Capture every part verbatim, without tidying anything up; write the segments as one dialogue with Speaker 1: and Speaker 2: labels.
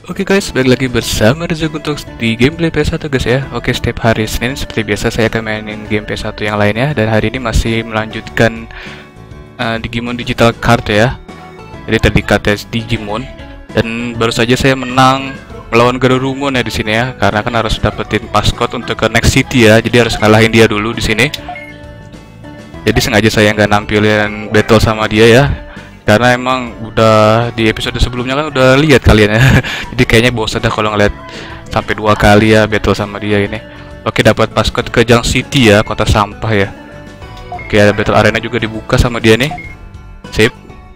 Speaker 1: Oke guys, balik lagi bersama Reza untuk di gameplay P S satu guys ya. Oke, setiap hari Senin seperti biasa saya akan mainin game P S satu yang lainnya. Dan hari ini masih melanjutkan uh, Digimon Digital Card ya. Jadi tadi tes Digimon. Dan baru saja saya menang melawan Garurumon ya di sini ya. Karena kan harus dapetin passcode untuk ke Next City ya. Jadi harus ngalahin dia dulu di sini. Jadi sengaja saya nggak nampilin battle sama dia ya. Karena emang udah di episode sebelumnya kan udah lihat kalian ya. Jadi kayaknya bosan dah kalau ngeliat sampai dua kali ya battle sama dia ini. Oke, dapat passcode ke Jang City ya, kota sampah ya. Oke, ada battle arena juga dibuka sama dia nih. Sip.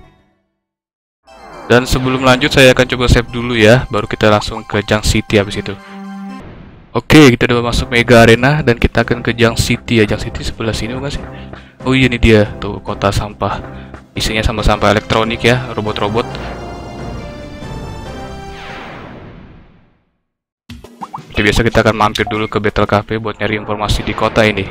Speaker 1: Dan sebelum lanjut saya akan coba save dulu ya, baru kita langsung ke Jang City habis itu. Oke, kita udah masuk Mega Arena dan kita akan ke Jang City ya. Jang City sebelah sini bukan sih? Oh iya, ini dia tuh kota sampah. Isinya sama sampah elektronik ya, robot-robot. Oke, biasa kita akan mampir dulu ke Battle Cafe buat nyari informasi di kota ini.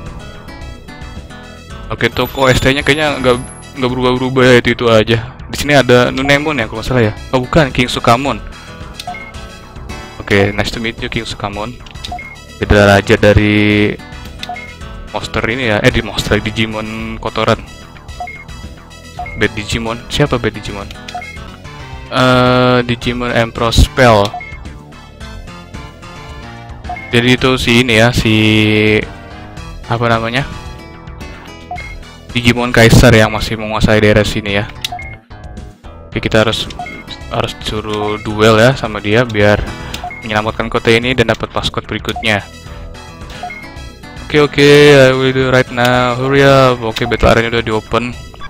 Speaker 1: Oke, toko S T-nya kayaknya nggak nggak berubah-berubah ya, itu itu aja. Di sini ada Nunemon ya kalau nggak salah ya. Oh bukan, King Sukamon. Oke, nice to meet you King Sukamon. Beda raja dari monster ini ya, eh di monster Digimon kotoran. Bad Digimon, siapa Bad Digimon? Uh, Digimon Emperor Spell. Jadi itu si ini ya, si apa namanya? Digimon Kaisar yang masih menguasai daerah sini ya. Oke, kita harus harus disuruh duel ya sama dia biar menyelamatkan kota ini dan dapat passcode berikutnya. Oke oke, I will do right now. Hurry up. Oke, battle arena udah di open.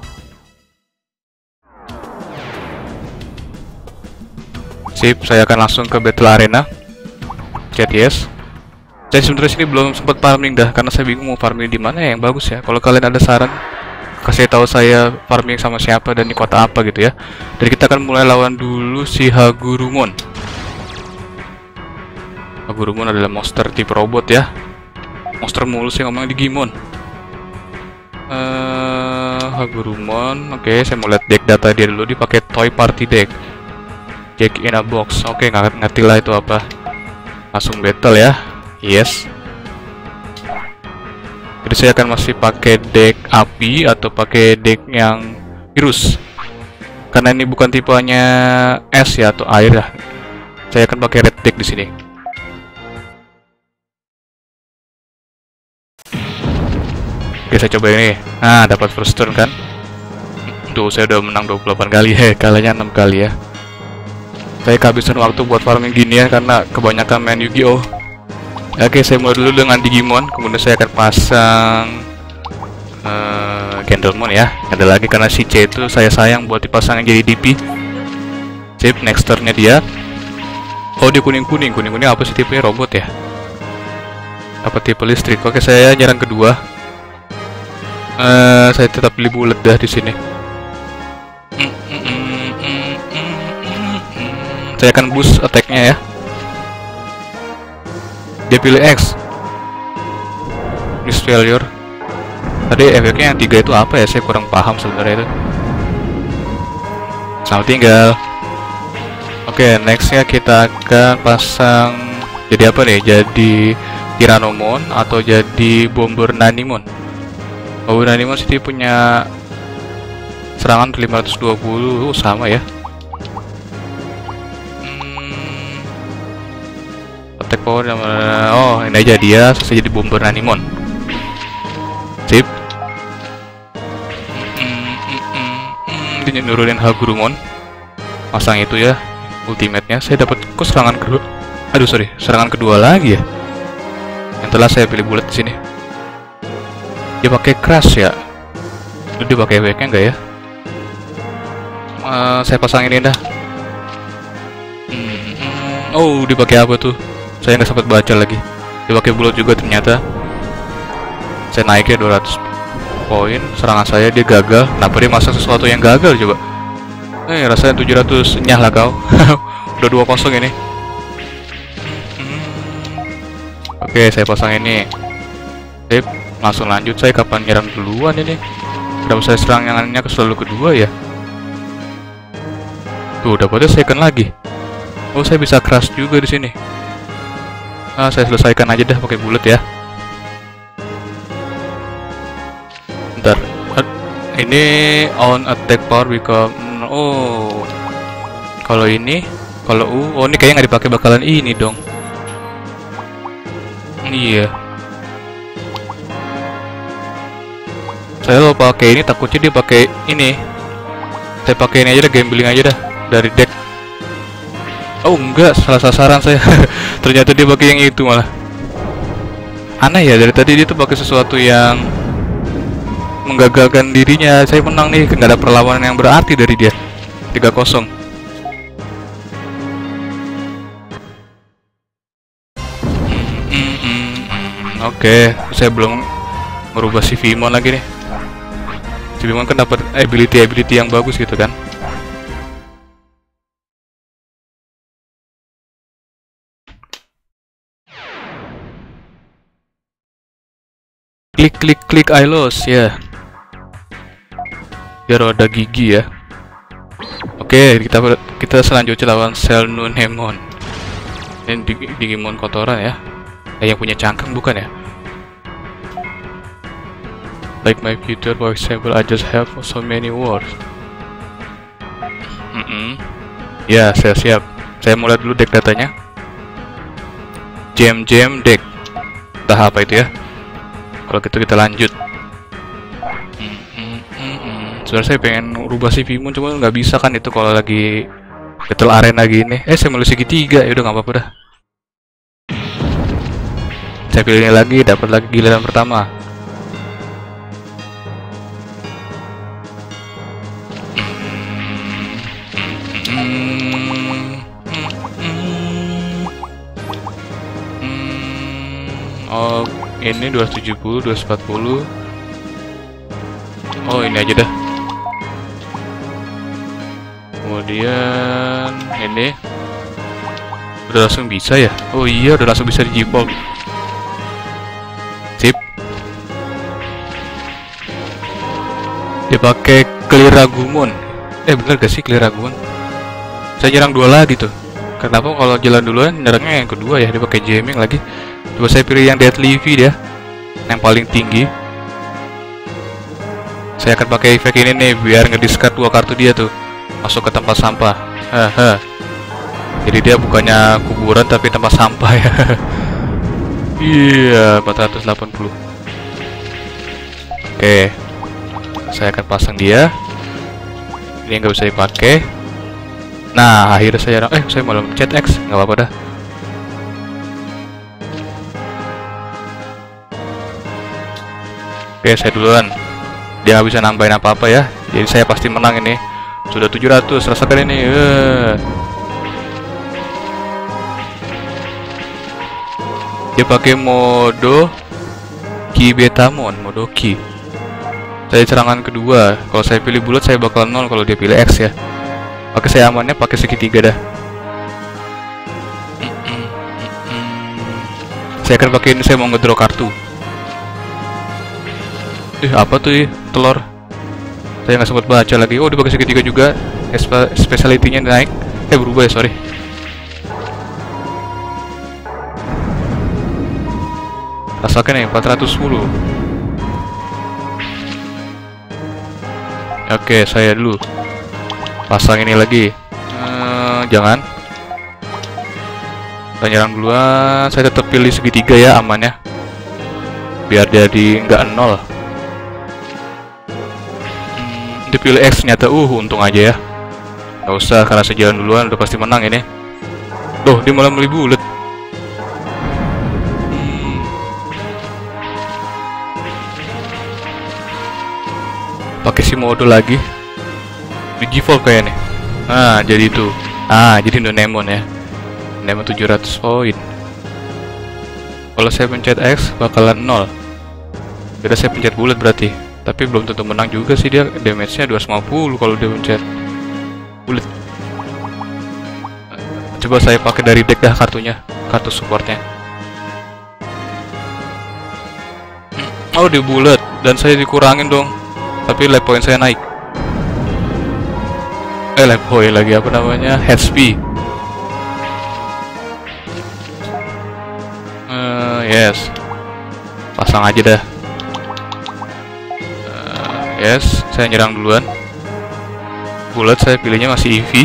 Speaker 1: Sip, saya akan langsung ke Battle Arena. Chat yes. Saya sebenarnya sini belum sempat farming dah, karena saya bingung mau farming di mana yang bagus ya. Kalau kalian ada saran, kasih tahu saya farming sama siapa dan di kota apa gitu ya. Jadi kita akan mulai lawan dulu si Hagurumon. Hagurumon adalah monster tipe robot ya. Monster mulus yang ngomong Digimon. Uh, Hagurumon, oke, okay, saya mau lihat deck data dia dulu. Dipakai Toy Party Deck. Jack in a box, oke, okay, nggak ngerti lah itu apa. Langsung battle ya, yes. Jadi saya akan masih pakai deck api atau pakai deck yang virus. Karena ini bukan tipenya es ya atau air ya. Saya akan pakai red deck di sini. Oke, saya coba ini. Nah, dapat first turn kan? Tuh, saya udah menang dua puluh delapan kali, heh, kalahnya enam kali ya. Saya kehabisan waktu buat farming gini ya karena kebanyakan main Yu-Gi-Oh. Oke, saya mulai dulu dengan Digimon, kemudian saya akan pasang uh, Candlemon ya. Ada lagi karena si C itu saya sayang buat dipasangin jadi D P. Sip, next turn-nya dia. Oh, dia kuning-kuning. Kuning-kuning apa sih, tipenya robot ya? Apa tipe listrik? Oke, saya nyerang kedua. Uh, saya tetap pilih bullet dah di sini. Saya akan boost attack-nya ya. Dia pilih X. Miss failure. Tadi efeknya yang tiga itu apa ya? Saya kurang paham sebenarnya itu. Selamat tinggal. Oke, okay, nextnya kita akan pasang jadi apa nih? Jadi Tyrannomon atau jadi Bomber Nanimon. Bomber Nanimon sih punya serangan lima ratus dua puluh, sama ya. Attack power yang mana? Oh, ini aja dia, saya jadi Bomber Nanimon. Sip. Dia nurunin Hagurumon. Pasang itu ya, ultimate-nya. Saya dapat kok serangan kedua. Aduh, sorry, serangan kedua lagi ya. Yang telah saya pilih bullet di sini. Dia pakai crash ya. Dia pakai efeknya enggak ya? Uh, saya pasang ini dah. Oh, dia pakai apa tuh? Saya nggak sempat baca lagi. Dia pakai bulat juga ternyata. Saya naiknya dua ratus poin. Serangan saya dia gagal. Kenapa dia masak sesuatu yang gagal coba? Eh, rasanya tujuh ratus nyah lah kau. Udah dua kosong ini. Oke, saya pasang ini. Sip, langsung lanjut. Saya kapan nyerang duluan ini? Kenapa saya serangannya ke selalu kedua ya? Tuh, dapatnya second lagi. Oh, saya bisa crash juga di sini. Ah, saya selesaikan aja dah pakai bullet ya. Bentar. Ini on attack power become oh. Kalau ini, kalau U, oh ini kayaknya nggak dipakai bakalan ini dong. Iya. Saya lo pakai ini takutnya dia pakai ini. Saya pakai ini aja dah, gambling aja dah dari deck. Oh enggak, salah sasaran saya. Ternyata dia pakai yang itu malah. Aneh ya, dari tadi dia tuh pakai sesuatu yang menggagalkan dirinya. Saya menang nih, nggak ada perlawanan yang berarti dari dia. tiga kosong. Oke, saya belum merubah si Vimon lagi nih. Si Vimon kan dapat ability-ability yang bagus gitu kan. Klik klik klik I lost ya. Biar ada gigi ya. Oke, kita kita selanjutnya lawan Selnunemon. Ini Digimon kotoran ya. Eh, yang punya cangkang bukan ya? Like my computer, for example, I just have so many words. Mm -mm. Ya, saya siap. Saya mulai dulu deck datanya. Jam Jam deck. Entah apa itu ya. Kalau gitu kita lanjut. Mm -mm -mm. Sebenarnya saya pengen rubah si Vimon, cuma nggak bisa kan itu kalau lagi battle arena gini. Eh, saya mulai segitiga, ya udah nggak apa-apa dah. Saya pilih ini lagi, dapat lagi giliran pertama. Oh, ini dua ratus tujuh puluh, dua ratus empat puluh. Oh, ini aja dah. Kemudian ini udah langsung bisa ya? Oh iya, udah langsung bisa di G-Fold. Sip. Dia pakai Clearagumon. Eh, bener gak sih Clearagumon? Saya nyerang dua lagi tuh. Kenapa kalau jalan duluan nyerangnya yang kedua ya? Dia pakai jamming lagi. Coba saya pilih yang Deadly V dia, yang paling tinggi. Saya akan pakai efek ini nih biar ngediscard dua kartu dia tuh masuk ke tempat sampah. Haha. Jadi dia bukannya kuburan tapi tempat sampah ya. Iya, empat ratus delapan puluh. Oke, saya akan pasang dia. Ini nggak bisa dipakai. Nah, akhirnya saya eh saya malah mencet X, nggak apa-apa dah. Oke, saya duluan. Dia nggak bisa nambahin apa-apa ya. Jadi saya pasti menang ini. Sudah tujuh ratus, rasakan ini. Uh. Dia pakai mode Ki Betamon, mode Ki. Saya serangan kedua. Kalau saya pilih bulat saya bakal nol, kalau dia pilih X ya. Oke, saya amannya pakai segitiga dah. Saya akan pakai ini, saya mau ngedraw kartu. Ih, apa tuh ya? Telur. Saya nggak sempat baca lagi. Oh, dia pakai segitiga juga. Espe speciality-nya naik. Eh, berubah ya, sorry. Rasakan nih, empat ratus sepuluh. Oke, saya dulu pasang ini lagi. Uh, jangan. Kita nyerang duluan. Saya tetap pilih segitiga ya, amannya. Biar jadi nggak nol. Hmm, dipilih X ternyata. Uh, untung aja ya. Nggak usah, karena saya jalan duluan udah pasti menang ini. Loh, dia malah beli bulat. Hmm. Pakai si mode lagi. Digivolve kayaknya. Nah, jadi itu. Ah, jadi Donemon ya. Donemon tujuh ratus poin. Kalau saya pencet X bakalan nol. Beda saya pencet bulat berarti. Tapi belum tentu menang juga sih dia. Damage-nya dua ratus lima puluh kalau dia pencet bulat. Coba saya pakai dari deck dah kartunya, kartu supportnya. Oh, di bulat dan saya dikurangin dong. Tapi life point saya naik. Eh, life point lagi apa namanya? H P. Yes. Pasang aja dah. Uh, yes, saya nyerang duluan. Bullet saya pilihnya masih E V.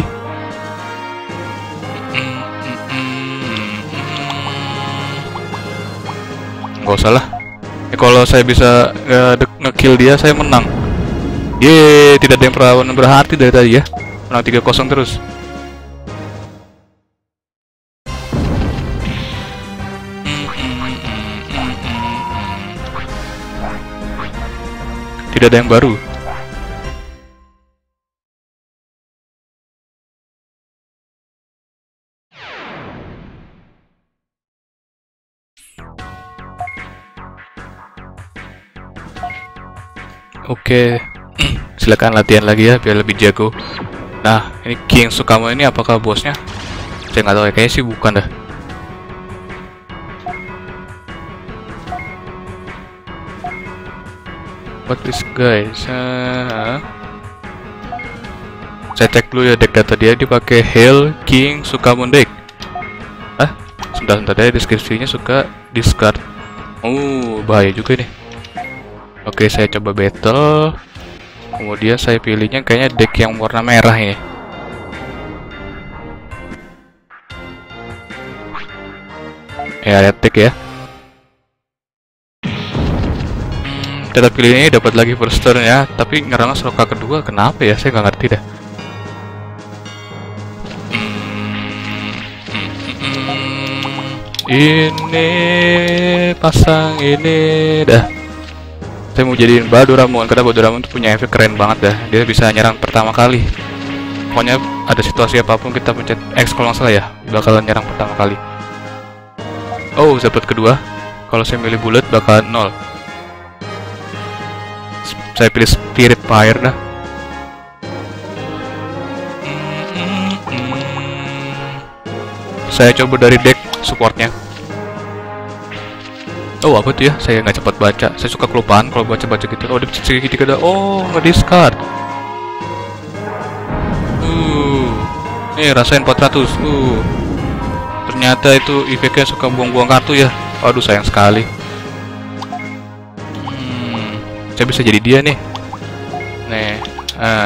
Speaker 1: Nggak usah lah. Ya, kalau saya bisa nge-kill dia, saya menang. Yeay, tidak ada yang perlawanan berarti dari tadi ya. Menang tiga kosong terus. Tidak ada yang baru. Oke, silakan latihan lagi ya biar lebih jago. Nah, ini King Sukamo ini apakah bosnya? Saya nggak tahu ya, kayaknya sih bukan dah. What is guys? Uh, saya cek dulu ya deck data dia, dipakai Hail King Sukamo deck. Ah, sebentar-sebentar ya, deskripsinya suka discard. Oh, bahaya juga nih. Oke, saya coba battle. Kemudian saya pilihnya kayaknya deck yang warna merah ini. Ya, red deck ya. Hmm, kita pilih ini dapat lagi first turn ya. Tapi nyerangnya seroka kedua, kenapa ya? Saya nggak ngerti dah. Ini pasang ini dah. Saya mau jadiin Badoramon karena Badoramon tuh punya efek keren banget dah. Dia bisa nyerang pertama kali. Pokoknya ada situasi apapun kita pencet X kalau nggak salah ya, bakalan nyerang pertama kali. Oh, dapat kedua. Kalau saya milih Bullet bakalan nol. Saya pilih Spirit Fire dah. Saya coba dari deck supportnya. Oh, apa tuh ya? Saya nggak cepat baca. Saya suka kelupaan kalau baca-baca gitu. Oh, di segitiga ada. Oh, nge-discard. Uh, nih rasain empat ratus. Uh, ternyata itu efeknya suka buang-buang kartu ya. Waduh, sayang sekali. Hmm, saya bisa jadi dia nih. Nih, ah,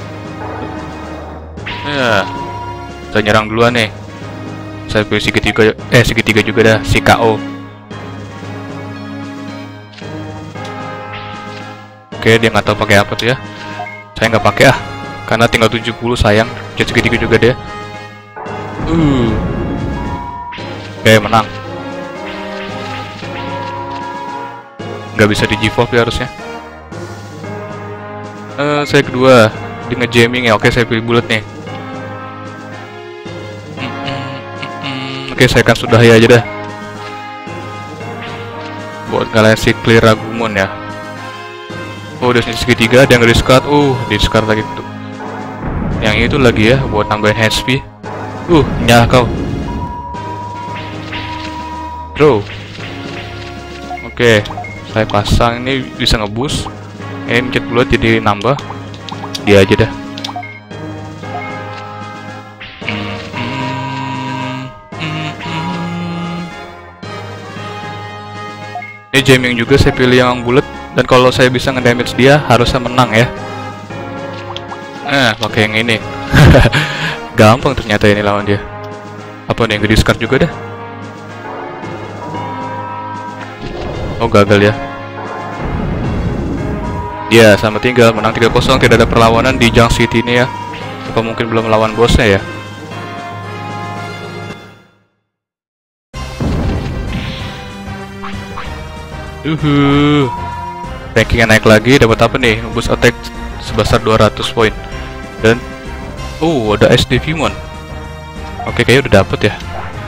Speaker 1: ya. Saya nyerang duluan nih. Saya pilih segitiga. Eh, segitiga juga dah. Si K O. Oke, dia nggak tahu pakai apa tuh ya. Saya nggak pakai ah, karena tinggal tujuh puluh sayang. Jadi segitiga juga dia. Uh, oke, menang. Nggak bisa di G-Volve ya harusnya. Uh, saya kedua di nge-jamming ya. Oke, saya pilih Bullet nih. Oke, saya akan sudahi aja dah. Buat kalian si Clear Agumon ya. Oh, udah segitiga, ada yang discard. Uh, discard lagi tuh. Yang itu lagi ya, buat nambahin H P. Uh, nyala kau. Bro. Oke, saya pasang ini bisa ngeboost. Ini mencet Bullet jadi nambah. Dia aja dah. Ini jamming juga, saya pilih yang Bullet. Dan kalau saya bisa ngedamage dia, harusnya menang ya. Nah, pakai yang ini. Gampang ternyata ini lawan dia. Apa nih, yang discard juga dah. Oh, gagal ya. Ya, sama tinggal menang tiga kosong, tidak ada perlawanan di Junk City ini ya. Apa mungkin belum melawan bosnya ya? Uhuh. Rankingnya naik lagi, dapat apa nih? Boost attack sebesar dua ratus poin. Dan oh, ada S D Vimon. Oke, kayaknya udah dapet ya.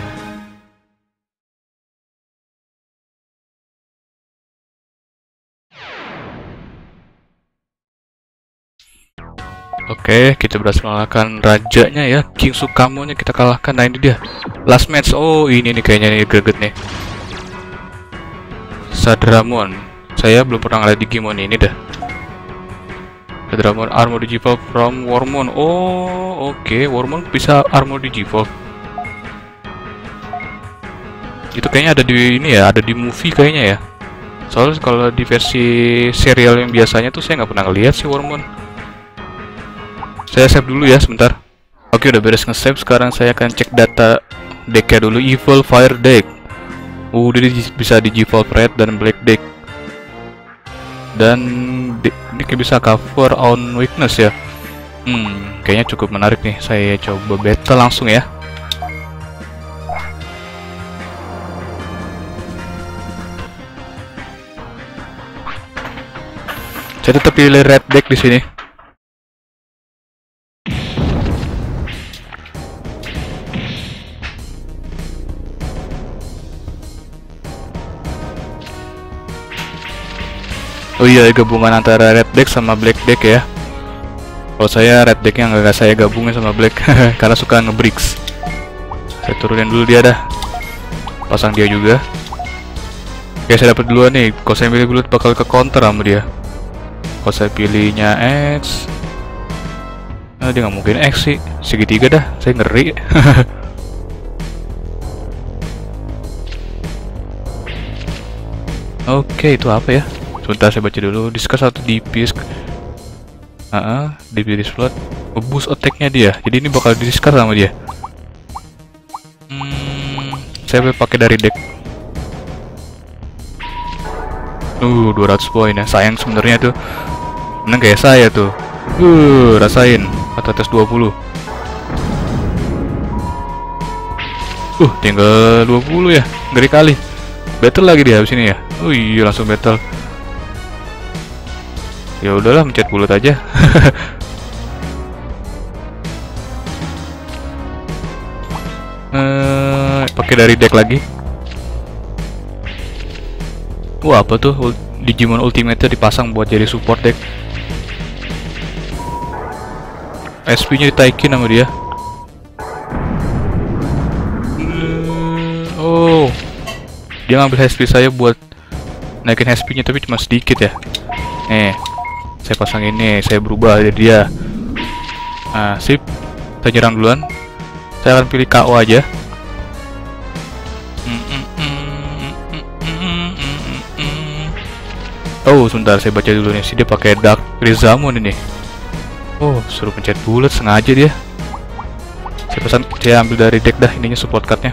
Speaker 1: Oke, kita berhasil mengalahkan rajanya ya, King Sukamo nya kita kalahkan. Nah, ini dia last match. Oh, ini nih kayaknya nih greget nih. Sadramon. Saya belum pernah ngeliat Digimon ini dah. Sadramon Armor Digivolve from Wormmon. Oh, oke, okay. Wormmon bisa Armor Digivolve. Itu kayaknya ada di ini ya, ada di movie kayaknya ya. Soalnya kalau di versi serial yang biasanya tuh saya nggak pernah ngeliat sih Wormmon. Saya save dulu ya sebentar. Oke, udah beres nge-save. Sekarang saya akan cek data decknya dulu. Evil Fire deck. Uh, dia bisa di Default Red dan Black deck. Dan ini bisa cover on weakness ya. Hmm, kayaknya cukup menarik nih. Saya coba battle langsung ya. Saya tetap pilih red deck di sini. Oh iya, gabungan antara red deck sama black deck ya. Kalau saya red decknya nggak saya gabungin sama black karena suka nge-bricks. Saya turunin dulu dia dah. Pasang dia juga. Oke, saya dapat duluan nih. Kalau saya pilih bulat bakal ke counter sama dia. Kalau saya pilihnya X, nah, dia nggak mungkin X sih. Segitiga dah. Saya ngeri. Oke, itu apa ya? Sebentar saya baca dulu. Discuss satu D P S. Uh, D P S slot. Boost attack-nya dia. Jadi ini bakal di discard sama dia. Hmm, saya pakai dari deck. Uh, dua ratus poin ya. Sayang sebenarnya tuh. Menang kayak saya tuh. Uh, rasain. Atas dua puluh. Uh, tinggal dua puluh ya. Ngeri kali. Battle lagi dia habis ini ya. Oh iya, langsung battle. Ya udahlah, mencet bulat aja. eh, pakai dari deck lagi. Wah, apa tuh? Digimon Ultimate dipasang buat jadi support deck. S P-nya ditaikin sama dia. Oh, dia ngambil H P saya buat naikin H P-nya, tapi cuma sedikit ya. Nih, saya pasang ini, saya berubah jadi dia. Nah, sip. Saya nyerang duluan. Saya akan pilih K O aja. Oh, sebentar, saya baca dulu nih. Si dia pakai Dark Rizamon ini. Oh, suruh pencet bulat sengaja dia. Saya pesan, saya ambil dari deck dah ininya, support cardnya.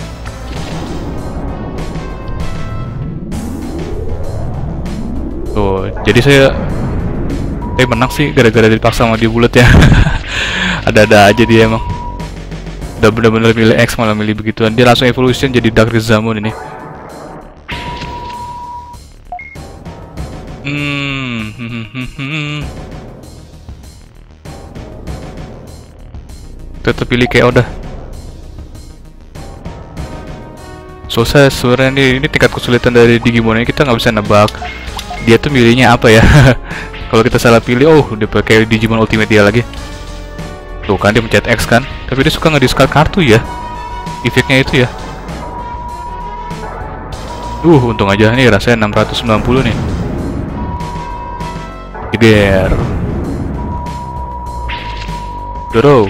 Speaker 1: Tuh, jadi saya saya menang sih gara-gara dipaksa sama dia bulat ya. Ada-ada aja dia emang. Udah bener-bener milih X malah milih begituan. Dia langsung evolution jadi Dark Rizamon ini. Hmm. Tetap pilih K O dah. So saya sebenarnya ini, ini tingkat kesulitan dari Digimon ini, kita nggak bisa nebak dia tuh milihnya apa ya. Kalau kita salah pilih, oh udah pakai Digimon Ultimate dia lagi. Tuh kan dia mencet X kan, tapi dia suka nge-discard kartu ya. Efeknya itu ya. Uh, untung aja nih rasanya enam ratus sembilan puluh nih. Geger. Draw.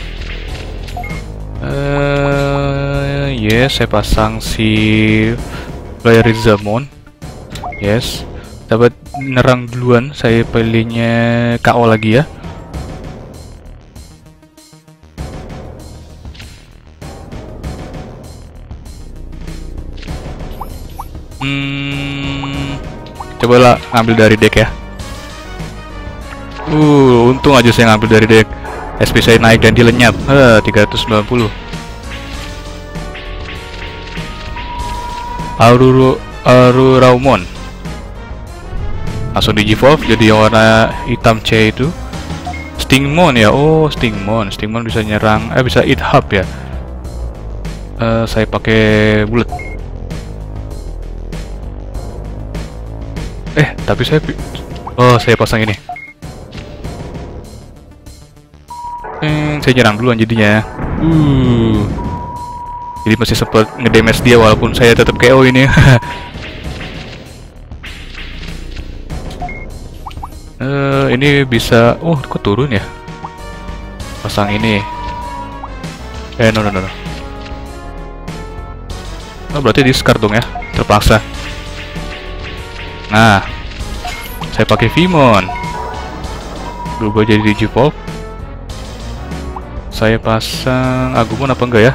Speaker 1: Uh, yes, saya pasang si Player Rizamon. Yes. Dapat nerang duluan, saya pilihnya K O lagi ya. Hmm, cobalah ambil dari deck ya. Uh, untung aja saya ngambil dari deck. S P saya naik dan dia lenyap. Uh, tiga ratus sembilan puluh. Aruru Aruraumon. Langsung digivolve jadi yang warna hitam C itu. Stingmon ya. Oh, Stingmon. Stingmon bisa nyerang, eh bisa eat hub ya. Uh, saya pakai bulat. Eh, tapi saya oh, saya pasang ini. Hmm, saya nyerang duluan jadinya. Uh. Jadi masih sempat ngedamage dia walaupun saya tetap K O ini. uh, ini bisa, oh kok turun ya? Pasang ini. Eh no no no. no. Oh, berarti discard dong ya, terpaksa. Nah, saya pakai Vimon, berubah jadi Digivolve. Saya pasang Agumon apa enggak ya?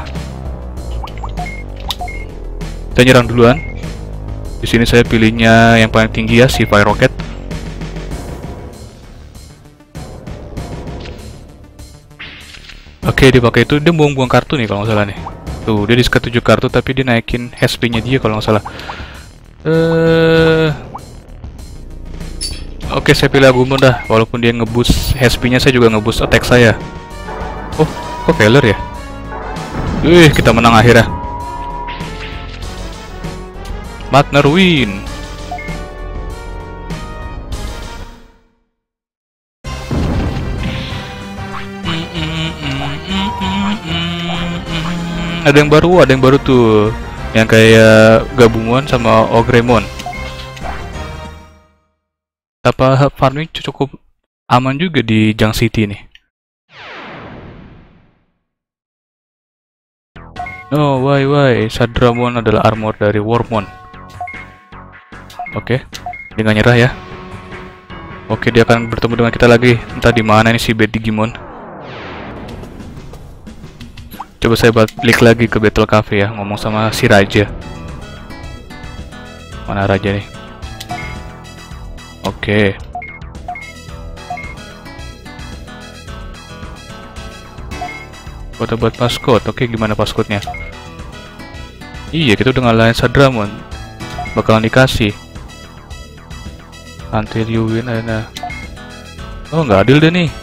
Speaker 1: Saya nyerang duluan. Di sini saya pilihnya yang paling tinggi ya, si Fire Rocket. Oke, dia pakai itu, dia buang-buang kartu nih kalau nggak salah nih. Tuh, dia discard tujuh kartu tapi dia naikin H P-nya dia kalau nggak salah. Eh, Oke, saya pilih Agumon dah. Walaupun dia ngeboost H P-nya, saya juga ngeboost attack saya. Oh, kok failure ya? Wih, kita menang akhirnya. Partner win. Ada yang baru, ada yang baru tuh, yang kayak gabungan sama Ogremon. Apa farming cukup aman juga di Junk City nih. No, why why Sadramon adalah armor dari Wormmon. Oke, dia nggak nyerah ya. Oke, dia akan bertemu dengan kita lagi. Entah di mana nih si Bad Digimon. Coba saya balik lagi ke Battle Cafe ya, ngomong sama si Raja. Mana Raja nih? Oke. Kota buat paskot. Oke, gimana paskotnya? Iya, kita udah ngalahin Sadramon. Bakalan dikasih. Until you win, nah. Oh, nggak adil deh nih.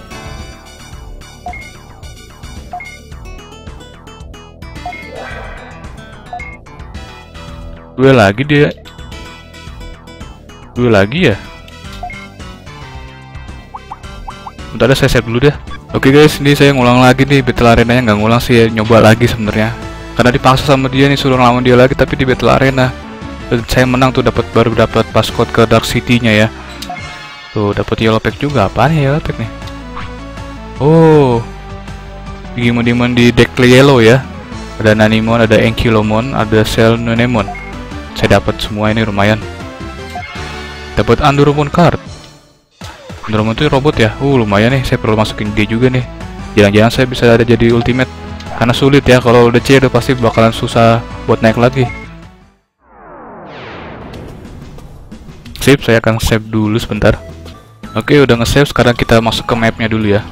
Speaker 1: Dua lagi dia. Dua lagi ya. Bentar, saya save dulu deh. Oke guys, ini saya ngulang lagi nih battle arenanya, nggak ngulang sih ya, nyoba lagi sebenarnya. Karena dipaksa sama dia nih, suruh ngelawan dia lagi tapi di battle arena. Dan saya menang tuh, dapat baru dapat passcode ke Dark City-nya ya. Tuh, dapat yellow pack juga. Apaan ya yellow pack nih? Oh. Digimon-digimon di deck yellow ya. Ada Nanimon, ada Ankylomon, ada Selnunemon. Saya dapat semua ini, lumayan. Dapat Anduromon card. Anduromon itu robot ya. Uh, lumayan nih, saya perlu masukin dia juga nih. Jangan-jangan saya bisa ada jadi ultimate. Karena sulit ya, kalau udah C udah pasti bakalan susah buat naik lagi. Sip, saya akan save dulu sebentar. Oke, udah nge-save, sekarang kita masuk ke mapnya dulu ya.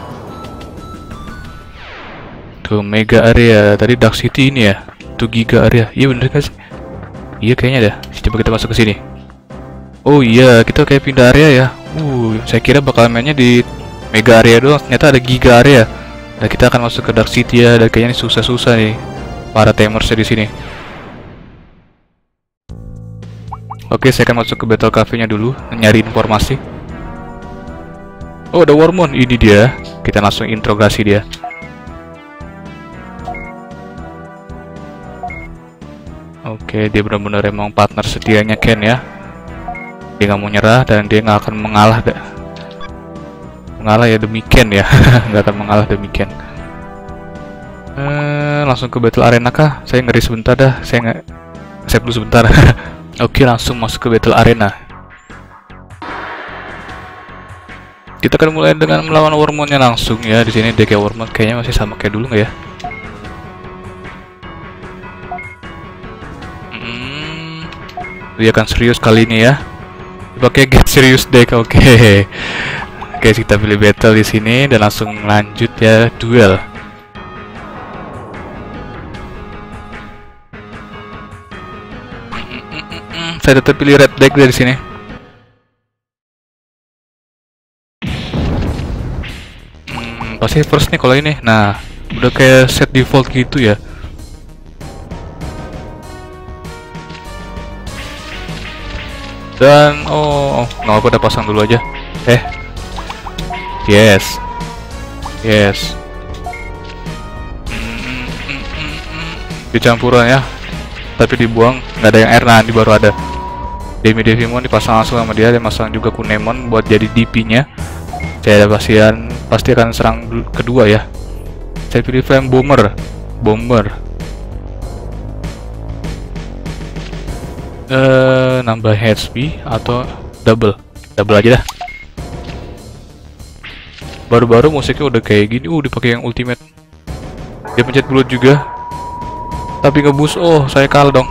Speaker 1: Tuh, mega area, tadi Dark City ini ya. Tuh giga area, iya bener kan sih? Iya kayaknya dah, coba kita masuk ke sini. Oh iya, kita kayak pindah area ya. Uh, saya kira bakal mainnya di mega area doang, ternyata ada giga area. Dan kita akan masuk ke Dark City ya, dan kayaknya ini susah-susah nih para tamersnya di sini. Oke, saya akan masuk ke Battle Cafe-nya dulu, nyari informasi. Oh, ada Wormmon, ini dia. Kita langsung interogasi dia. Oke, dia benar-benar emang partner setianya Ken ya. Dia nggak mau nyerah dan dia nggak akan mengalah. Mengalah ya demi Ken ya, nggak akan mengalah demi Ken. Eh, langsung ke Battle Arena kah? Saya ngeri sebentar dah. Saya nggak save dulu sebentar. Oke, langsung masuk ke Battle Arena. Kita akan mulai dengan melawan Wormmonnya langsung ya. Di sini deck Wormmon kayaknya masih sama kayak dulu nggak ya? Hmm, dia akan serius kali ini ya. Pakai get serius deck, oke. Okay. Oke, okay, kita pilih battle di sini dan langsung lanjut ya, duel. Saya tetap pilih red deck dari sini. Hmm, pasti first nih kalau ini. Nah, udah kayak set default gitu ya. Dan oh, nggak apa, udah pasang dulu aja. Eh, yes, yes. Dicampuran ya, tapi dibuang, nggak ada yang air. Nah, di baru ada. Demi Devimon dipasang langsung sama dia, dan masang juga Kunemon buat jadi D P-nya. Saya ada pastian pasti akan serang kedua ya. Saya pilih Flame Bomber, Bomber. eh nambah H P atau double double aja dah. Baru-baru musiknya udah kayak gini. Uh dipakai yang ultimate. Dia pencet bulat juga, tapi ngebus. Oh saya kalah dong.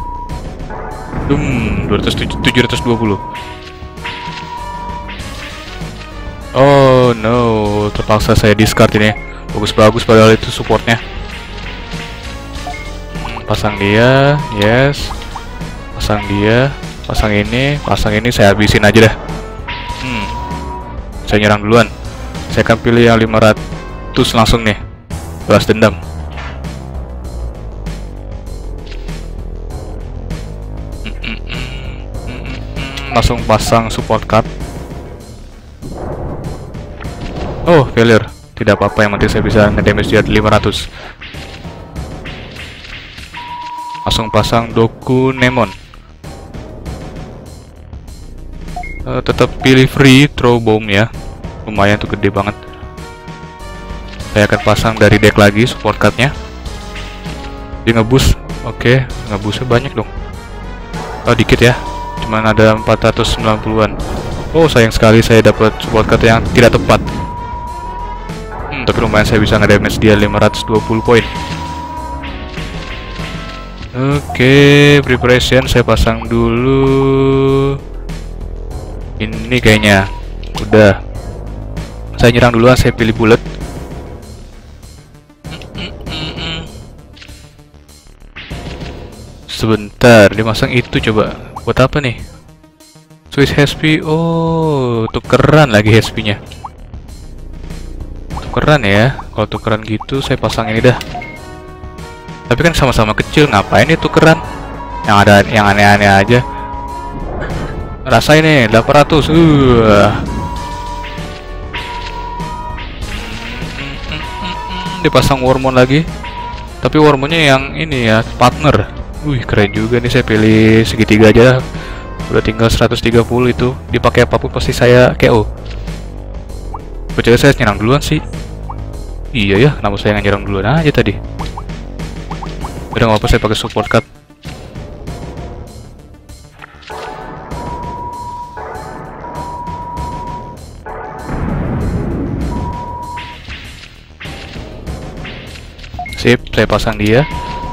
Speaker 1: Hmm tujuh ratus dua puluh. Oh no, terpaksa saya discard ini. Bagus-bagus padahal itu supportnya. Pasang dia, yes. Pasang dia, pasang ini, pasang ini, saya habisin aja dah. Hmm, saya nyerang duluan. Saya akan pilih yang lima ratus langsung nih, balas dendam. Hmm, hmm, hmm, hmm, hmm. Langsung pasang support card. Oh, failure. Tidak apa-apa, yang penting saya bisa nge-damage dia lima ratus. Langsung pasang Dokunemon. Uh, tetap pilih free throw bomb ya. Lumayan tuh, gede banget. Saya akan pasang dari deck lagi support cardnya. Dia ngebus. Oke, okay, ngebusnya banyak dong. Oh, dikit ya. Cuman ada empat ratus sembilan puluhan. Oh, sayang sekali saya dapat support card yang tidak tepat. Tapi lumayan, saya bisa nge-damage dia lima ratus dua puluh poin. Oke, preparation saya pasang dulu. Ini kayaknya udah. Saya nyerang duluan, saya pilih bullet. Sebentar, dia masang itu coba. Buat apa nih? Switch H P. Oh, tukeran lagi H P-nya. Tukeran ya, kalau tukeran gitu saya pasang ini dah. Tapi kan sama-sama kecil, ngapain itu tukeran? Yang ada yang aneh-aneh aja. Rasain nih, delapan ratus. Uh. Dipasang Wormon lagi. Tapi Wormonnya yang ini ya, partner. Wih, keren juga nih, saya pilih segitiga aja. Udah tinggal seratus tiga puluh itu. Dipakai apapun pasti saya K O. Percaya saya nyerang duluan sih. Iya ya, kenapa saya nggak nyerang duluan aja tadi? Udah nggak apa, saya pakai support card. Sip, saya pasang dia.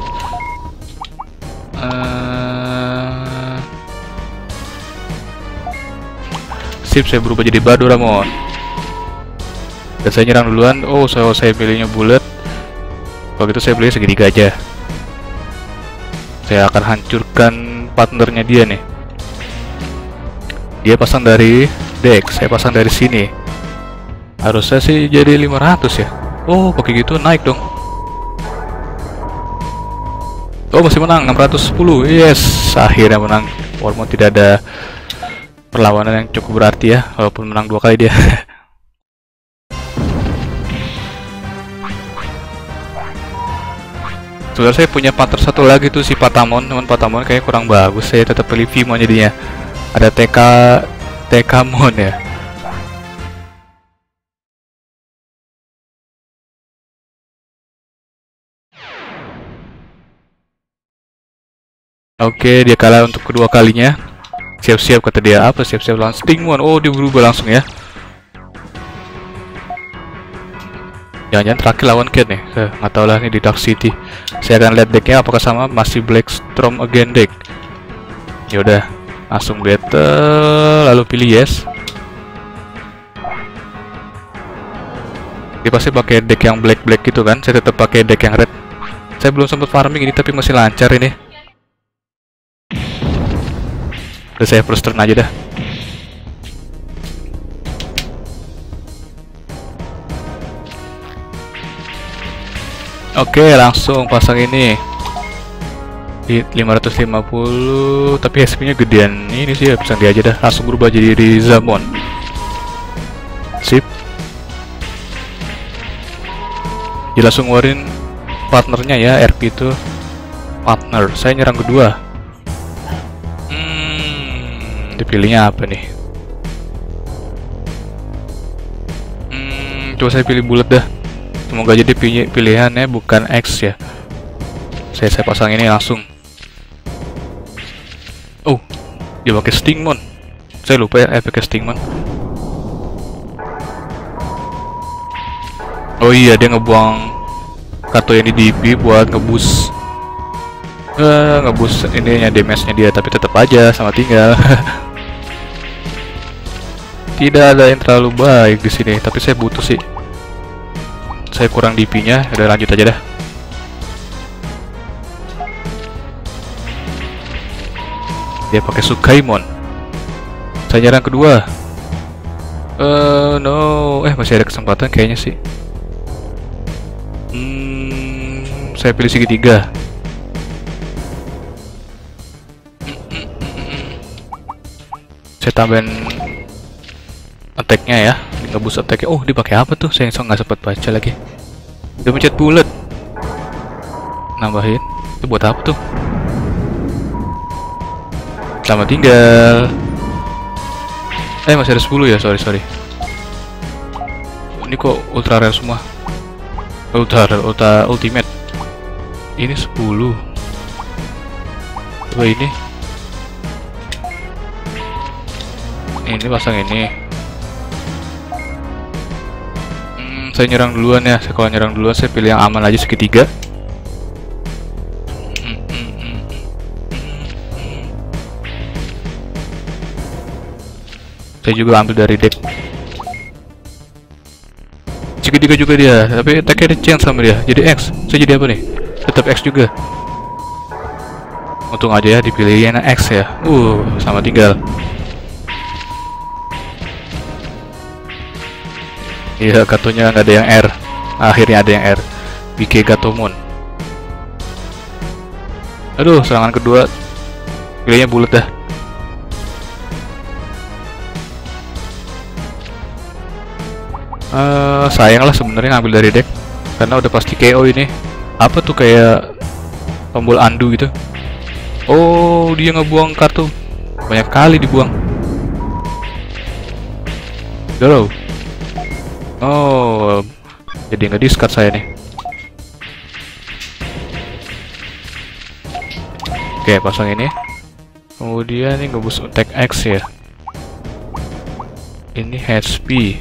Speaker 1: Uh... Sip, saya berubah jadi Badoramon. Dan saya nyerang duluan. Oh, so saya pilihnya bullet. Kalau gitu saya pilih segitiga aja. Saya akan hancurkan partnernya dia nih. Dia pasang dari deck, saya pasang dari sini. Harusnya sih jadi lima ratus ya. Oh, pakai gitu naik dong. Oh, masih menang enam ratus sepuluh. Yes, akhirnya menang. Walaupun tidak ada perlawanan yang cukup berarti ya, walaupun menang dua kali dia. Sebenarnya saya punya partner satu lagi tuh, si Patamon. Teman Patamon kayak kurang bagus. Saya tetap pilih Vimon jadinya. Ada T K T K Mon ya. Oke, dia kalah untuk kedua kalinya. Siap-siap kata dia. Apa siap-siap lawan Stingmon? Oh, dia berubah langsung ya. Jangan-jangan terakhir lawan Cat nih. Eh, nggak tahu lah, ini di Dark City. Saya akan lihat decknya apakah sama. Masih Blackstorm again deck. Yaudah, langsung battle, lalu pilih yes. Dia pasti pakai deck yang black black gitu kan. Saya tetap pakai deck yang red. Saya belum sempat farming ini, tapi masih lancar ini. Udah, saya first turn aja dah. Oke, langsung pasang ini di lima ratus lima puluh, tapi H P-nya gedean ini sih ya, pasang dia aja dah. Langsung berubah jadi Rizamon. Sip. Dia langsung ngeluarin partnernya ya, R P itu partner. Saya nyerang kedua. Hmm, dipilihnya apa nih? Hmm, coba saya pilih bullet dah. Semoga jadi pilihannya bukan X ya. Saya saya pasang ini langsung. Dia pakai Stingmon. Saya lupa ya efeknya Stingmon. Oh iya, dia ngebuang kartu yang di D P buat ngebus eh, ngebus ininya damage-nya dia, tapi tetap aja sama tinggal. Tidak ada yang terlalu baik di sini, tapi saya butuh sih. Saya kurang D P-nya, udah lanjut aja dah. Dia pakai Sukaimon. Saya nyerang kedua. Eh uh, no, eh masih ada kesempatan kayaknya sih. Hmm, saya pilih segitiga. Saya tambahin attack-nya ya, ngebus attack-nya. Oh, dipakai apa tuh? Saya nggak sempat baca lagi. Dia mencet bullet. Nambahin. Itu buat apa tuh? Selamat tinggal. Eh, masih ada sepuluh ya, sorry sorry. Ini kok ultra rare semua. Ultra rare, ultra ultimate. Ini sepuluh. Coba ini. Ini pasang ini. Saya nyerang duluan ya. Saya kalau nyerang duluan saya pilih yang aman aja, segitiga. Saya juga ambil dari deck. Segitiga juga dia, tapi attack-nya ada chance sama dia. Jadi X. Saya jadi apa nih? Tetap X juga. Untung aja ya dipilihnya X ya. Uh, sama tinggal. Iya, kartunya nggak ada yang R. Akhirnya ada yang R. B K Gatomon. Aduh, serangan kedua pilihnya bulat dah. Uh, sayang lah sebenarnya ngambil dari deck, karena udah pasti K O ini. Apa tuh, kayak tombol undo gitu. Oh, dia ngebuang kartu. Banyak kali dibuang. Draw. Oh, jadi nge-discard saya nih. Oke, pasang ini. Kemudian ini ngebus attack X ya. Ini H P.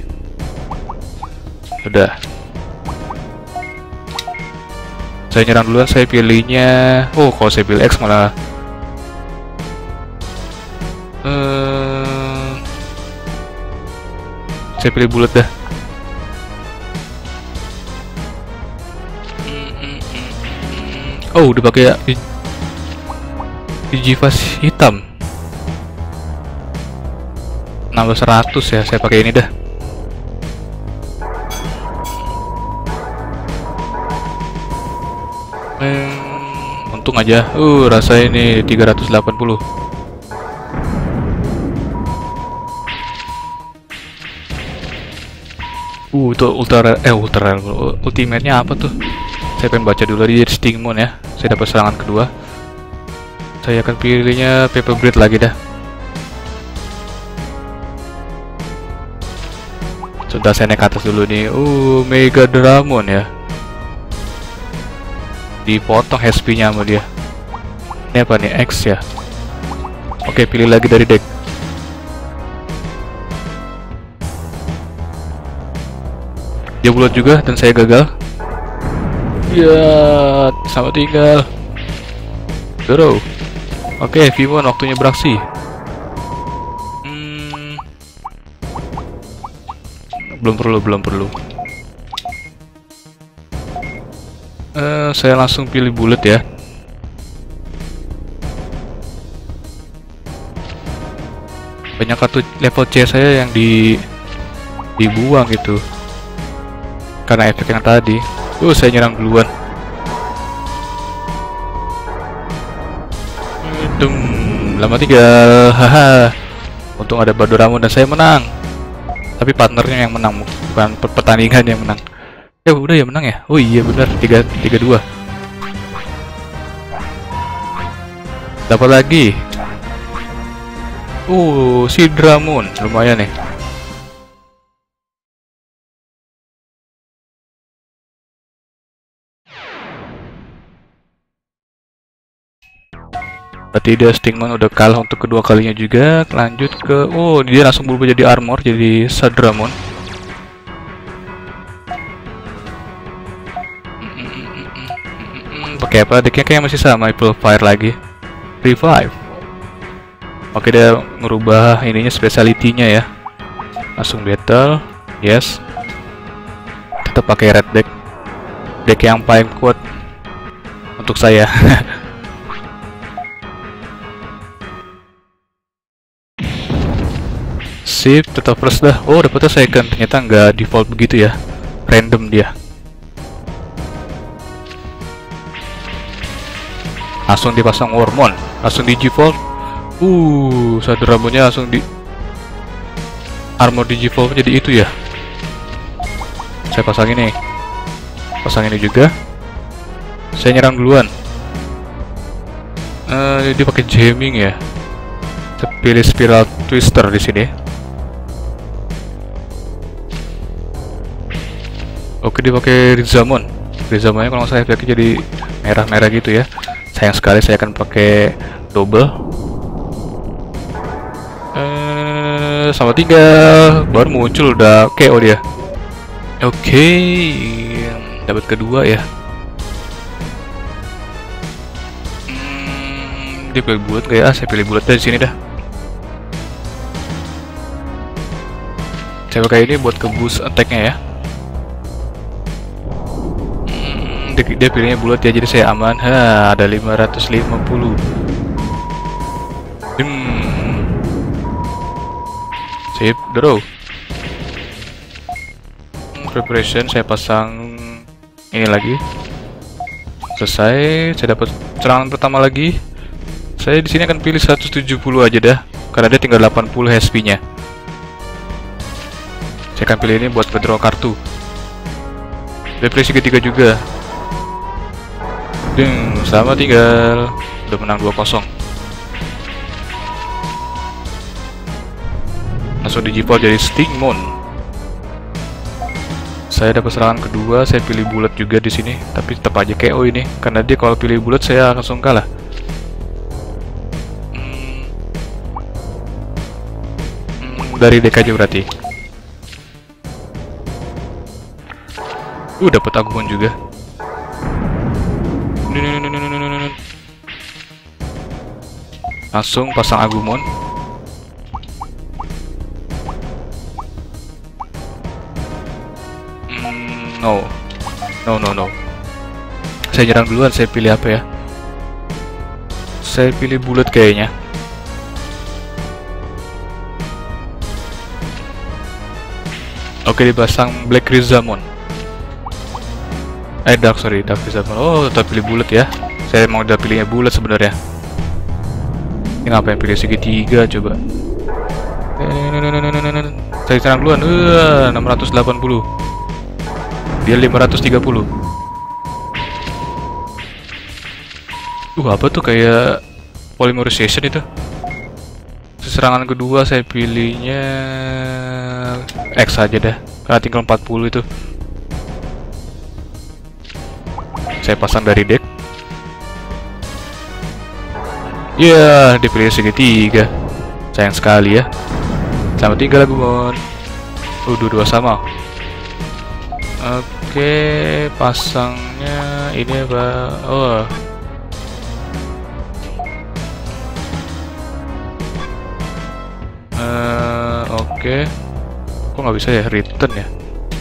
Speaker 1: Udah. Saya nyerang duluan, saya pilihnya. Oh, kalau saya pilih X malah. Uh... Saya pilih bulat dah. Oh, udah pakai Digivas hitam. Nambah seratus ya, saya pakai ini dah. Hmm, untung aja. Uh, rasa ini tiga ratus delapan puluh. Uh, itu ultra eh ultra ultimate-nya apa tuh? Saya pengen baca dulu di Stingmon ya. Saya dapat serangan kedua. Saya akan pilihnya Paper Breed lagi dah. Sudah, saya naik ke atas dulu nih. Uh, Mega Dramon ya. Dipotong H P-nya sama dia. Ini apa nih? X ya. Oke, pilih lagi dari deck. Dia bulat juga dan saya gagal. Ya, sama tinggal. Draw. Oke, Vimon waktunya beraksi. Hmm. Belum perlu, belum perlu. Uh, saya langsung pilih bullet ya. Banyak kartu level C saya yang di dibuang gitu karena efek yang tadi. Uh, saya nyerang duluan. Dum, lama tinggal. Haha. Untung ada Badoramon dan saya menang. Tapi partnernya yang menang, bukan pertandingan yang menang. Ya udah ya menang ya. Oh iya benar, tiga tiga dua. Dapat lagi. Uh, si Dramon lumayan nih. Berarti dia Stingmon udah kalah untuk kedua kalinya juga. Lanjut ke, oh dia langsung berubah jadi armor, jadi Sadramon. Pakai apa? Decknya kayak masih sama, April Fire lagi. Revive. Oke, dia merubah ininya, speciality-nya ya. Langsung battle. Yes. Tetap pakai red deck. Deck yang paling kuat untuk saya. Sip, tetap first dah. Oh, dapetnya second. Ternyata nggak default begitu ya. Random dia. Langsung dipasang Wormmon. Langsung di default. Uh, satu rambutnya langsung di armor di default jadi itu ya. Saya pasang ini. Pasang ini juga. Saya nyerang duluan. Uh, dia pakai jamming ya. Saya pilih Spiral Twister di sini. Oke, dia pakai Rizamon. Rizamonnya kalau saya efeknya jadi merah-merah gitu ya. Sayang sekali saya akan pakai double. Eh, sama tinggal baru muncul udah K O dia. Oke, dapat kedua ya. Hmm, dia pilih bulat nggak ya? Saya pilih bulat dari sini dah. Saya pakai ini buat ke boost attack-nya ya. Dia, dia pilihnya bulat ya, jadi saya aman. Ha, ada lima ratus lima puluh. Hmm. Sip, draw. Preparation, saya pasang ini lagi. Selesai, saya dapat serangan pertama lagi. Saya di sini akan pilih seratus tujuh puluh aja dah, karena dia tinggal delapan puluh H P-nya. Saya akan pilih ini buat kedraw kartu. Depresi ketiga juga. Ding, sama tinggal. Udah menang dua kosong. Langsung di default jadi Stingmon. Saya dapat serangan kedua, saya pilih bulat juga di sini, tapi tetap aja K O ini karena dia kalau pilih bulat saya langsung kalah. Hmm. Hmm, dari deck aja berarti. Uh, dapat Agumon juga. Langsung pasang Agumon. Mm, no, no, no, no. Saya nyerang duluan. Saya pilih apa ya? Saya pilih bulat kayaknya. Oke, dipasang Black Rizamon. Eh, Dark, sorry, Dark Rizamon. Oh, tetap pilih bulat ya. Saya mau udah pilihnya bulat sebenarnya. Ini ngapain pilih segitiga coba? Saya serang duluan. Uh, enam ratus delapan puluh. Dia lima ratus tiga puluh. Uh, apa tuh kayak polymerization itu? Serangan kedua saya pilihnya X aja dah, karena tinggal empat puluh itu. Saya pasang dari deck. Ya, yeah, dipilih segitiga. Sayang sekali ya. Sama tinggal Agumon. Udah dua sama. Oke, pasangnya ini apa? Oh. Uh, Oke. Kok nggak bisa ya return ya?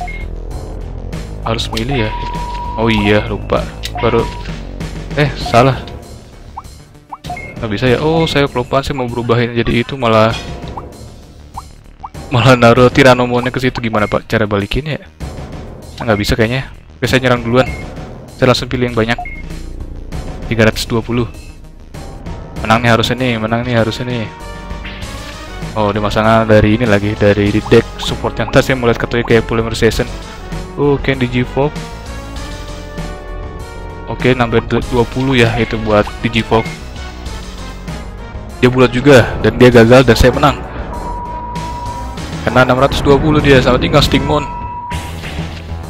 Speaker 1: Harus milih ya. Oh iya, lupa. Baru. Eh, salah. Nggak bisa ya. Oh, saya kelupaan, saya mau berubahin jadi itu malah malah naruh Tyrannomonnya ke situ. Gimana Pak cara balikinnya ya? Nah, nggak bisa kayaknya. Oke, saya nyerang duluan. Saya langsung pilih yang banyak. tiga ratus dua puluh. Menang nih harusnya nih, menang nih harusnya nih. Oh, dimasang dari ini lagi, dari di deck support yang tadi saya mulai katanya kayak polymerization. Oh, Candy G-Fog. Oke, nambah dua puluh ya itu buat Digivolve. Dia bulat juga dan dia gagal dan saya menang. Karena enam ratus dua puluh dia, sama tinggal Stingmon.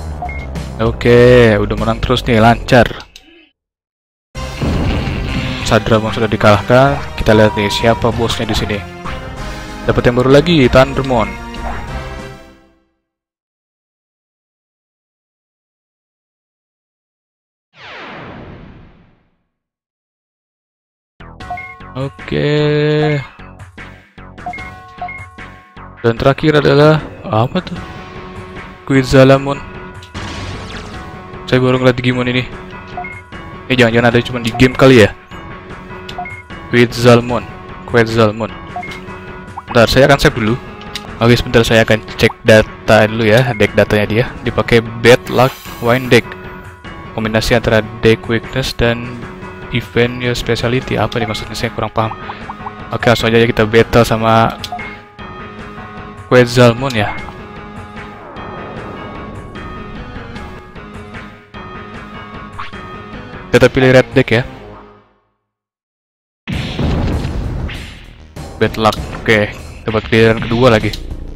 Speaker 1: Oke, udah menang terus nih, lancar. Sadramon sudah dikalahkan. Kita lihat nih siapa bosnya di sini. Dapat yang baru lagi, Thundermon. Oke. Dan terakhir adalah apa tuh? Quetzalmon. Saya baru ngeliat di Digimon ini. Eh jangan-jangan ada cuma di game kali ya? Quetzalmon, Quetzalmon. Bentar, saya akan save dulu. Oke, sebentar saya akan cek data dulu ya, deck datanya dia. Dipakai Bad Luck Wine Deck. Kombinasi antara deck weakness dan event your specialty. Apa nih maksudnya, saya kurang paham. Oke, langsung aja kita battle sama Quetzalmon ya. Kita pilih red deck ya. Bad luck. Oke, dapat pilihan kedua lagi.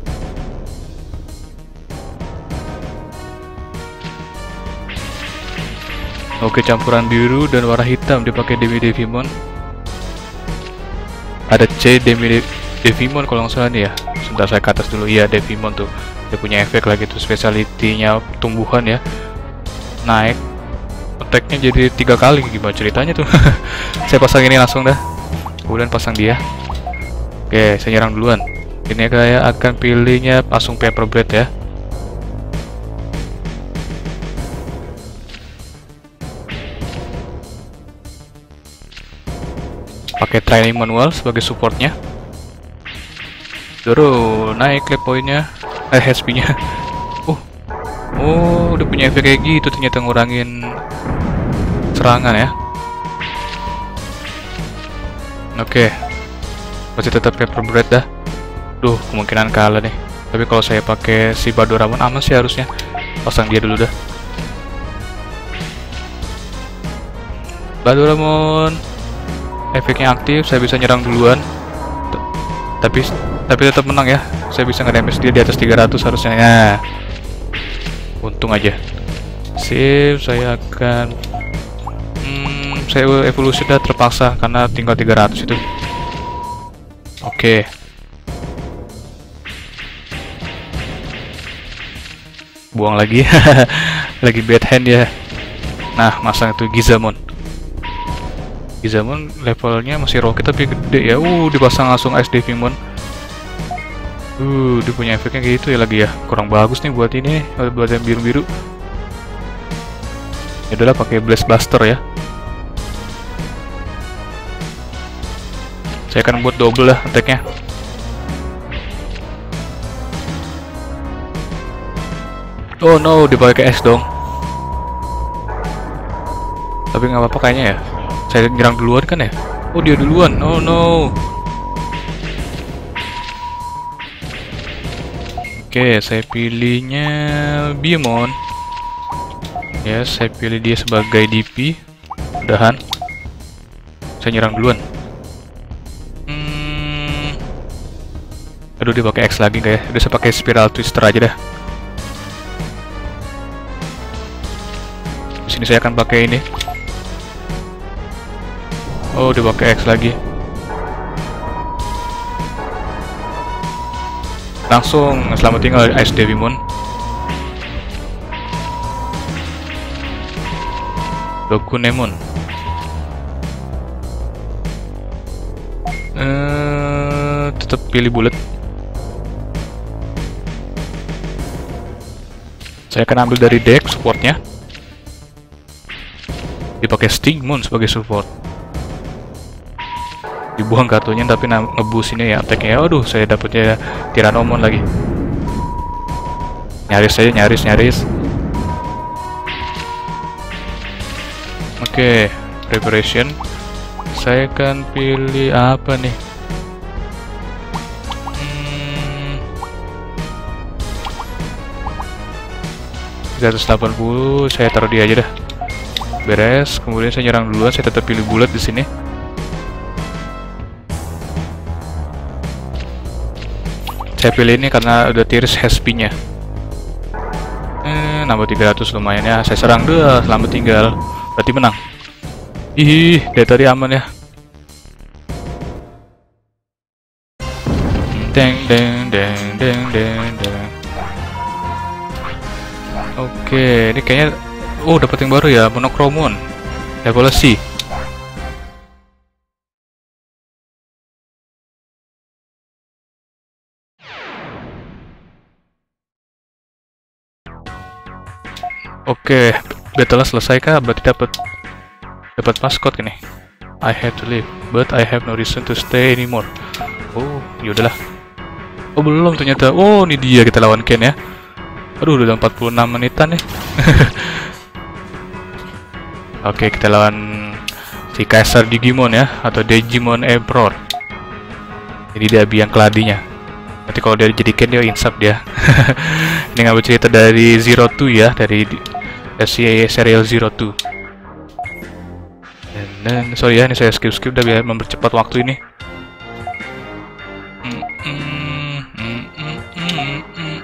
Speaker 1: Oke, campuran biru dan warna hitam dipakai Demi Devimon. Ada C Demi Devimon kalau nggak salah nih ya. Sebentar saya ke atas dulu. Iya, Devimon tuh. Dia punya efek lagi tuh, speciality-nya tumbuhan ya. Naik. Attack-nya jadi tiga kali. Gimana ceritanya tuh? Saya pasang ini langsung dah. Kemudian pasang dia. Oke, saya nyerang duluan. Ini kayak akan pilihnya langsung Paper Blade ya. Pakai training manual sebagai supportnya. Terus naik level poinnya, eh H P-nya. Oh, oh, udah punya efek kayak gitu ternyata, ngurangin serangan ya. Oke. Masih tetap Paper Blade dah. Duh, kemungkinan kalah nih. Tapi kalau saya pakai si Badoramon aman sih harusnya. Pasang dia dulu dah. Badoramon, efeknya aktif, saya bisa nyerang duluan. T tapi tapi tetap menang ya. Saya bisa nge-damage dia di atas tiga ratus harusnya. Nah, untung aja. Sip, saya akan hmm, saya evolusi dah terpaksa karena tinggal tiga ratus itu. Oke. Buang lagi. Lagi bad hand ya. Nah, masang itu Gizamon. Gizamon levelnya masih rocket tapi gede ya. Uh, dipasang langsung Ice Devimon. Uh, dia punya efeknya gitu ya lagi ya. Kurang bagus nih buat ini, buat yang biru-biru. Ya udahlah, pakai Blast Buster ya. Saya akan buat double lah attack-nya. Oh no, dipakai X dong. Tapi nggak apa-apa kayaknya ya. Saya nyerang duluan kan ya? Oh, dia duluan. Oh no. Oke, saya pilihnya Biemon. Ya, saya pilih dia sebagai D P. Udahan. Saya nyerang duluan. Aduh, dia pakai X lagi nggak ya? Udah saya pakai Spiral Twister aja dah. Di sini saya akan pakai ini. Oh, dia pakai X lagi. Langsung selamat tinggal Ice Devimon. Dokunemon. Eh, tetap pilih bullet. Saya akan ambil dari deck supportnya. Dipakai Stingmon sebagai support. Dibuang kartunya tapi ngebus ini ya attack-nya. Aduh, saya dapetnya Tyrannomon lagi. Nyaris saja, nyaris, nyaris. Oke, preparation. Saya akan pilih apa nih? seratus delapan puluh, saya taruh dia aja dah. Beres. Kemudian saya nyerang duluan. Saya tetap pilih bullet di sini. Saya pilih ini karena udah tiris H P-nya. Eh, nambah tiga ratus lumayan ya. Saya serang deh, selamat tinggal. Berarti menang. Ih, dari tadi aman ya. Deng deng deng deng deng deng. Oke, ini kayaknya oh dapat yang baru ya, Monochromon level C. Oke, battle selesai kah? Berarti dapat dapat maskot ini. I have to leave, but I have no reason to stay anymore. Oh, yaudahlah. Oh belum ternyata. Oh ini dia kita lawan Ken ya. Aduh udah empat puluh enam menitan nih. Oke kita lawan si Kaisar Digimon ya, atau Digimon Emperor. Jadi dia biang keladinya. Nanti kalau dia jadi Ken dia insap dia. Ini ngambil cerita dari Zero Two ya, dari versi serial Zero Two. Dan, dan sorry ya, ini saya skip skip udah biar mempercepat waktu ini. Mm, mm, mm, mm, mm, mm.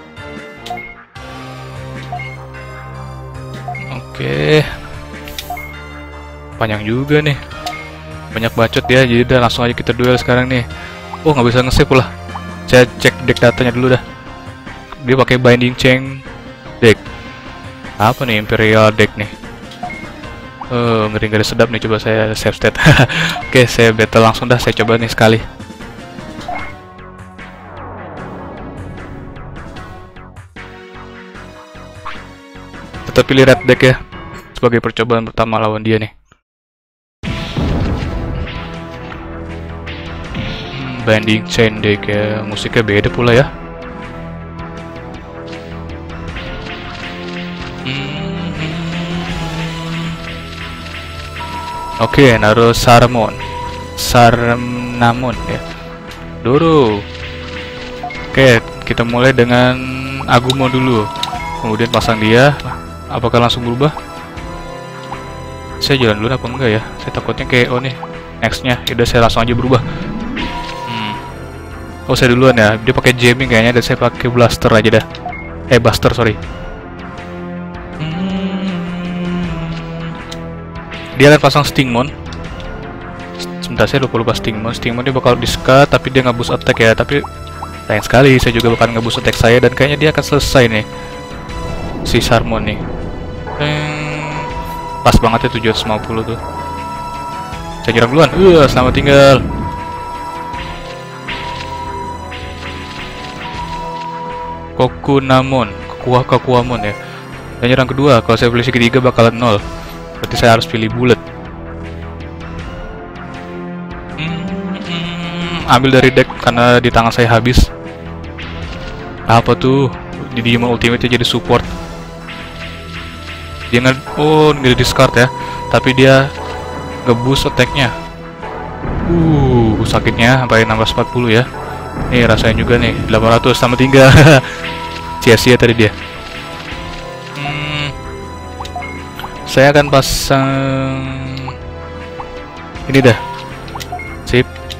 Speaker 1: Oke, panjang juga nih, banyak bacot ya. Jadi udah langsung aja kita duel sekarang nih. Oh nggak bisa nge-save pula. Saya cek deck datanya dulu dah. Dia pakai binding chain deck. Apa nih Imperial deck nih? Oh, ngeri-ngeri sedap nih. Coba saya save state. Oke, saya battle langsung dah. Saya coba nih sekali. Tetap pilih red deck ya, sebagai percobaan pertama lawan dia nih. Hmm, binding chain deck ya, musiknya beda pula ya. Oke, okay, naruh Saramon, Saramon ya, Doro. Oke, okay, kita mulai dengan Agumon dulu, kemudian pasang dia. Apakah langsung berubah? Saya jalan dulu apa enggak ya? Saya takutnya kayak oh nih, nextnya, udah saya langsung aja berubah. Hmm. Oh saya duluan ya, dia pakai jamming kayaknya, dan saya pakai blaster aja dah. Eh buster sorry. Dia akan pasang Stingmon. Sebentar saya lupa lupa Stingmon. Stingmon dia bakal discard tapi dia nggak boost attack ya. Tapi sayang sekali saya juga bakal nggak boost attack saya, dan kayaknya dia akan selesai nih si Saramon nih. Hmm, pas banget ya tujuh ratus lima puluh tuh. Saya nyerang duluan. Uh, selamat tinggal. Kokunamon, Kokua Kokuamon ya. Dan nyerang kedua. Kalau saya pilih ketiga bakalan nol. Berarti saya harus pilih bullet. Hmm, hmm, ambil dari deck karena di tangan saya habis. Apa tuh? Di Digimon Ultimate jadi support. Dia nge oh nggak discard ya, tapi dia nge-boost attack-nya. Uh, sakitnya sampai enam ratus empat puluh ya. Nih rasain juga nih, delapan ratus sama tinggal. Sia-sia tadi dia. Saya akan pasang ini dah. Sip.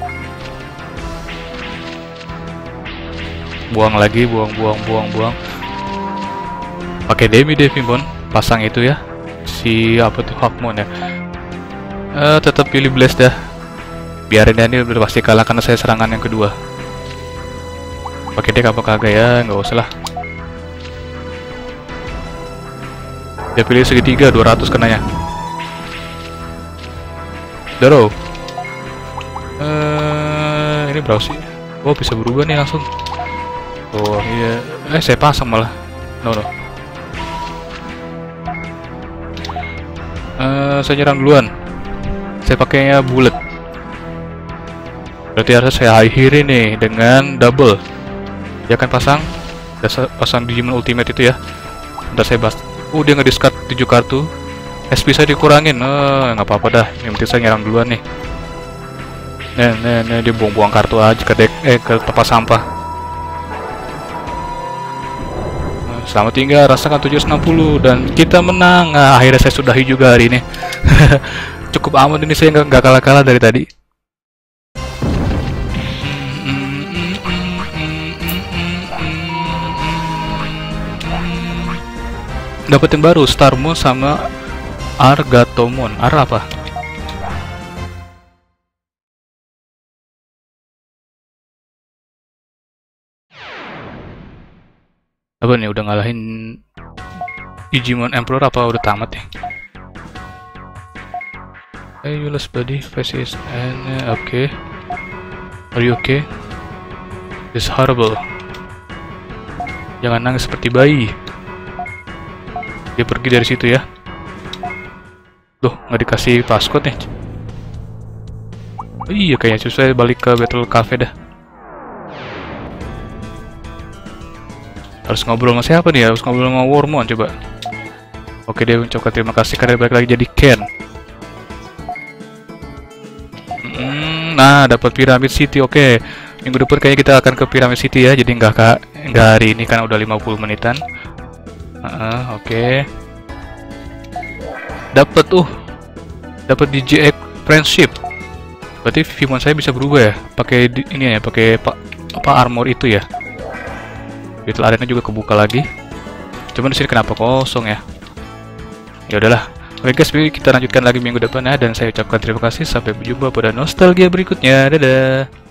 Speaker 1: Buang lagi, buang, buang, buang, buang. Pakai Demi Devimon, pasang itu ya. Si apa tuh Hawkmon ya. Uh, tetap pilih Blaze dah. Biarin ya, ini udah pasti kalah karena saya serangan yang kedua. Pakai deck apa kagak ya? Nggak usah lah. Dia pilih segitiga, dua ratus kenanya. Doro. Uh, ini berapa sih? Oh bisa berubah nih langsung. Oh iya. Eh saya pasang malah. No no. Uh, saya nyerang duluan. Saya pakainya bullet. Berarti harus saya akhiri nih dengan double. Dia akan pasang, pasang Digimon Ultimate itu ya. Ntar saya bahas. Oh dia nge-discard tujuh kartu. S P saya dikurangin. Eh nggak apa-apa dah. Yang penting saya nyerang duluan nih. Nih, nih, nih dia buang-buang kartu aja ke deck, eh ke tempat sampah. Selamat tinggal, rasakan tujuh ratus enam puluh dan kita menang. Nah, akhirnya saya sudahi juga hari ini. Cukup aman ini, saya nggak kalah-kalah dari tadi. Dapat yang baru, Starmon sama Argatomon. Ar apa? Apa nih, udah ngalahin Digimon Emperor apa udah tamat ya? Hey, you lost body, face is and uh, okay. Are you okay? This horrible. Jangan nangis seperti bayi. Dia pergi dari situ ya. Loh, nggak dikasih passcode nih. Oh, iya, kayaknya susah balik ke Battle Cafe dah. Harus ngobrol sama siapa nih? Harus ngobrol sama Wormon coba. Oke, dia mengucapkan terima kasih karena balik lagi jadi Ken. Hmm, nah, dapat Pyramid City. Oke, minggu depan kayaknya kita akan ke Pyramid City ya. Jadi nggak kak, nggak hari ini kan udah lima puluh menitan. Uh, Oke. Dapat tuh, dapat D J X Friendship. Berarti Vimon saya bisa berubah ya? Pakai ini ya, pakai apa, apa armor itu ya? Battle arena juga kebuka lagi. Cuman di sini kenapa kosong ya? Ya udahlah. Oke guys, kita lanjutkan lagi minggu depan ya, dan saya ucapkan terima kasih, sampai berjumpa pada nostalgia berikutnya. Dadah.